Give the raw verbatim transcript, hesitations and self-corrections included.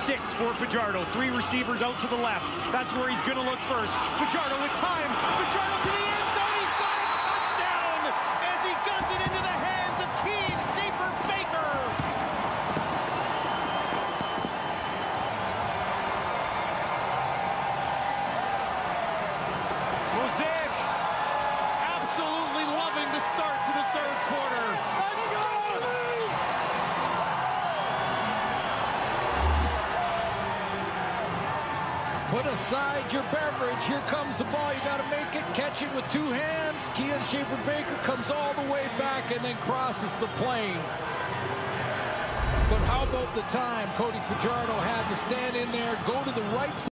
six for Fajardo. Three receivers out to the left. That's where he's going to look first. Fajardo with time. Fajardo to the end zone. He's got it. Touchdown as he guns it into the hands of Kian Schaffer-Baker. Mosaic absolutely loving the start to the third quarter. Put aside your beverage. Here comes the ball. You got to make it. Catch it with two hands. Kian Schaffer-Baker comes all the way back and then crosses the plane. But how about the time Cody Fajardo had to stand in there, go to the right side.